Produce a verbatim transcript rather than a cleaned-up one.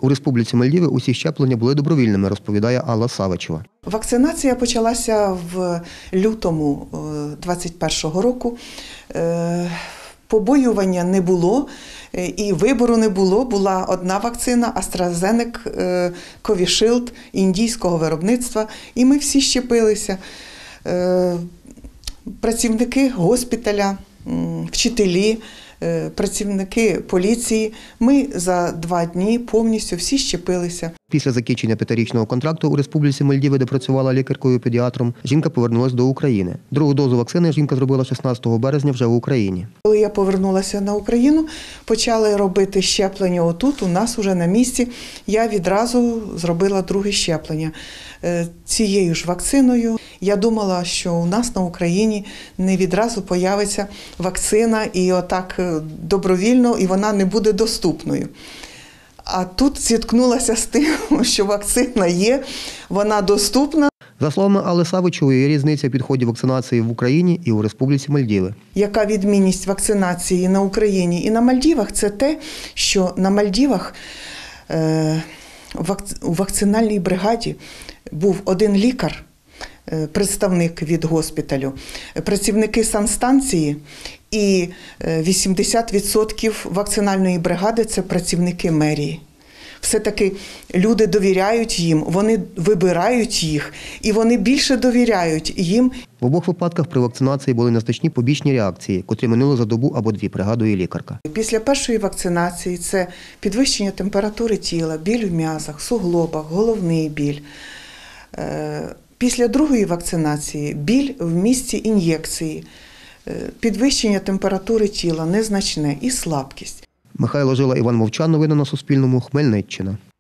У Республіці Мальдіви усі щеплення були добровільними, розповідає Алла Савичева. Вакцинація почалася в лютому двадцять першого року. Побоювання не було і вибору не було. Була одна вакцина AstraZeneca Covishield індійського виробництва, і ми всі щепилися. Працівники госпіталя, вчителі, працівники поліції. Ми за два дні повністю всі щепилися. Після закінчення п'ятирічного контракту у Республіці Мальдіви, де працювала лікаркою-педіатром, жінка повернулася до України. Другу дозу вакцини жінка зробила шістнадцятого березня вже в Україні. Коли я повернулася на Україну, почали робити щеплення отут, у нас уже на місці. Я відразу зробила друге щеплення цією ж вакциною. Я думала, що у нас на Україні не відразу появиться вакцина і отак добровільно, і вона не буде доступною. А тут зіткнулася з тим, що вакцина є, вона доступна. За словами Алли Савичевої, є різниця в підході вакцинації в Україні і у Республіці Мальдіви. Яка відмінність вакцинації на Україні і на Мальдівах? Це те, що на Мальдівах е, у вакцинальній бригаді був один лікар, представник від госпіталю, працівники санстанції, і вісімдесят відсотків вакцинальної бригади – це працівники мерії. Все-таки люди довіряють їм, вони вибирають їх, і вони більше довіряють їм. В обох випадках при вакцинації були незначні побічні реакції, котрі минули за добу або дві, пригадує лікарка. Після першої вакцинації це підвищення температури тіла, біль в м'язах, суглобах, головний біль. Після другої вакцинації біль в місці ін'єкції, підвищення температури тіла незначне і слабкість. Михайло Жила, Іван Мовчан. Новини на Суспільному. Хмельниччина.